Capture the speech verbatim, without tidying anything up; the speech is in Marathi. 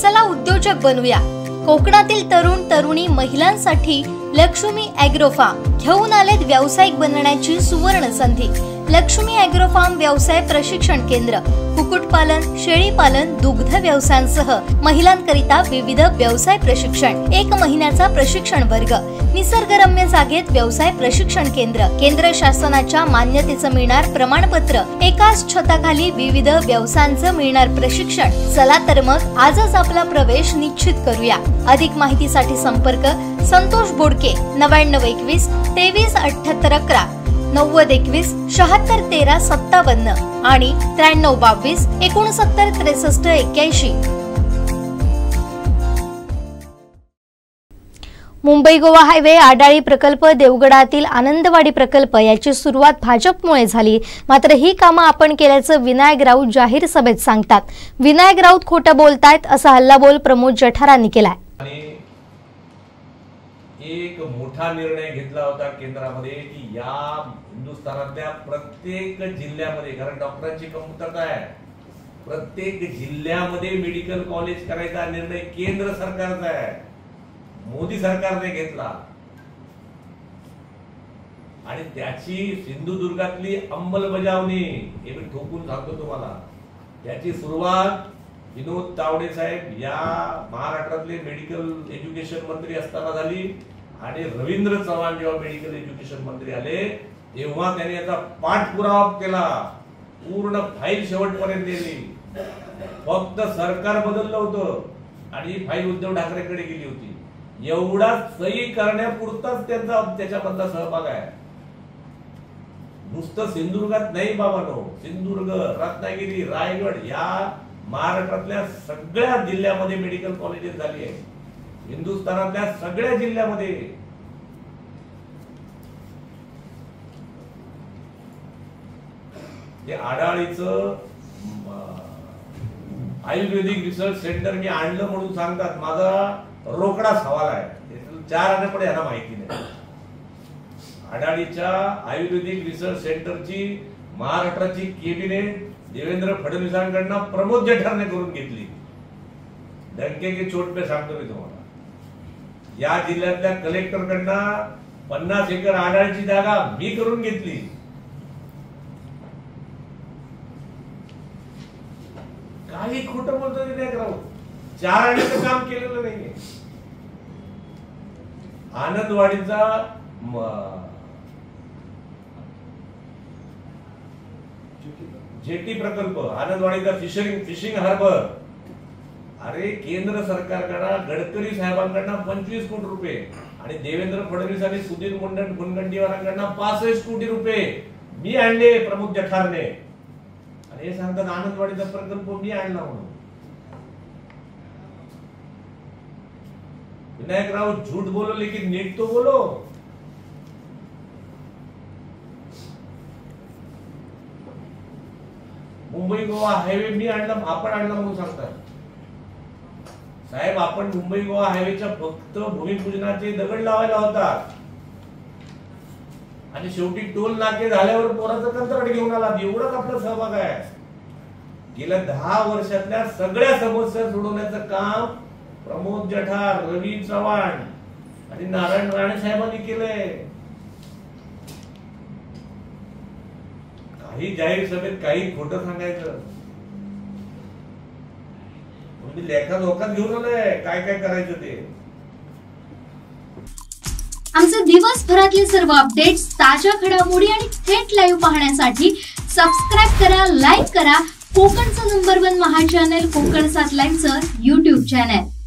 चला उद्योजक बनूया। कोकणातील तरुण तरुणी महिलांसाठी लक्ष्मी ॲग्रो फार्म घेऊन आलेत व्यावसायिक बनण्याची सुवर्ण संधी। लक्ष्मी ॲग्रो फार्म व्यवसाय प्रशिक्षण केंद्र, कुक्कुटपालन, शेळीपालन, दुग्ध व्यवसायांसह महिलांकरिता विविध व्यवसाय प्रशिक्षण, एक महिन्याचा प्रशिक्षण वर्ग, निसर्गरम्य जागेत व्यवसाय प्रशिक्षण केंद्र, केंद्र शासनाच्या मान्यतेचं मिळणार प्रमाणपत्र, एकाच छताखाली विविध व्यवसायांचं मिळणार प्रशिक्षण। चला तर मग आजच आपला प्रवेश निश्चित करूया। अधिक माहितीसाठी संपर्क संतोष बोडके नव्याण्णव एकवीस तेवीस अठ्ठ्याहत्तर अकरा, नव्वद एकवीस शहात्तर तेरा सत्तावन्न आणि त्र्याण्णव बावीस एकोणसत्तर त्रेसष्ट एक्क्याऐंशी। मुंबई गोवा हायवे आडाळी प्रकल्प, देवगडातील आनंदवाडी प्रकल्प याची सुरुवात भाजपमुळे झाली, मात्र ही कामं आपण केल्याचं विनायक राऊत जाहीर सभेत सांगतात। विनायक राऊत खोटं बोलतायत असा हल्लाबोल प्रमोद जठारांनी केलाय। एक मोठा निर्णय घेतला होता केंद्रामध्ये की या हिंदुस्थानातल्या प्रत्येक जिल्ह्यामध्ये, कारण डॉक्टरांची कमतरता आहे, प्रत्येक जिल्ह्यामध्ये मेडिकल कॉलेज करायचा निर्णय केंद्र सरकारचा आहे, मोदी सरकारने घेतला। आणि त्याची सिंधुदुर्गातली अंमलबजावणी हे मी ठोकून सांगतो तुम्हाला, त्याची सुरुवात विनोद तावडे साहेब या महाराष्ट्रातले मेडिकल एज्युकेशन मंत्री असताना झाली आणि रवींद्र चव्हाण जेव्हा मेडिकल एज्युकेशन मंत्री आले तेव्हा त्यांनी याचा पाठपुरावा केला, पूर्ण फाईल शेवटपर्यंत दिली। फक्त सरकार बदललं होतं आणि ही फाईल उद्धव ठाकरेंकडे गेली होती, एवढा सही करण्यापुरताच त्यांचा त्याच्यामधला सहभाग आहे। नुसतं सिंधुदुर्गात नाही बाबांनो, सिंधुदुर्ग, रत्नागिरी, रायगड या महाराष्ट्रातल्या सगळ्या जिल्ह्यामध्ये मेडिकल कॉलेजेस झाली आहे, हिंदुस्थानातल्या सगळ्या जिल्ह्यामध्ये। ते आडाळीचं आयुर्वेदिक रिसर्च सेंटर मी आणलं म्हणून सांगतात, माझा रोकडा सवाल आहे, चार आण्याकडे यांना माहिती नाही। आडाळीच्या आयुर्वेदिक रिसर्च सेंटरची महाराष्ट्राची कॅबिनेट देवेंद्र फडणवीसांकडनं प्रमोद जठारने करून घेतली। डंके की चोट पे सांगतो मी तुम्हाला, या जिल्ह्यातल्या कलेक्टर कडनं पन्नास एकर आडाळीची जागा मी करून घेतली। काही खोटं बोलतो विनायक राऊत, चार आण्याचं काम केलेलं नाहीये। आनंदवाडीचा जेटी प्रकल्प, आनंदवाडीचा फिशिंग फिशिंग हार्बर, अरे केंद्र सरकारकडे गडकरी साहेबांकडनं पंचवीस कोटी रुपये आणि देवेंद्र फडणवीस आणि सुधीर मुंडन मुनगंटीवारांकडनं पासष्ट कोटी रुपये मी आणले प्रमोद जठारने, आणि हे सांगतात आनंदवाडीचा प्रकल्प मी आणला म्हणून। विनायक राऊत झूठ बोलो लेकिन नीट तो बोलो। मुंबई गोवा हायवे मी आणला, आपण आणला म्हणून सांगतात साहेब। आपण मुंबई गोवा हायवेच्या फक्त भूमिपूजनाचे दगड लावायला होतात आणि शेवटी टोल नाके झाल्यावर पोराचं कंत्राट घेऊन आला, एवढाच आपला सहभाग आहे। गेल्या दहा वर्षातल्या सगळ्या समस्या सोडवण्याचं काम प्रमोद जठार, रवी चव्हाण आणि नारायण राणे साहेबांनी केलंय। काही जाहीर सभेत काही खोटं सांगायचं, म्हणजे लेखा लोकात घेऊन आलंय काय काय करायचं ते। आमचे दिवसभरातले सर्व अपडेट्स, ताज्या घडामोडी आणि थेट लाईव्ह पाहण्यासाठी सबस्क्राइब करा, लाईक करा कोकणचं नंबर वन महा चॅनल कोकण सात लाईव्हचं युट्यूब चॅनल।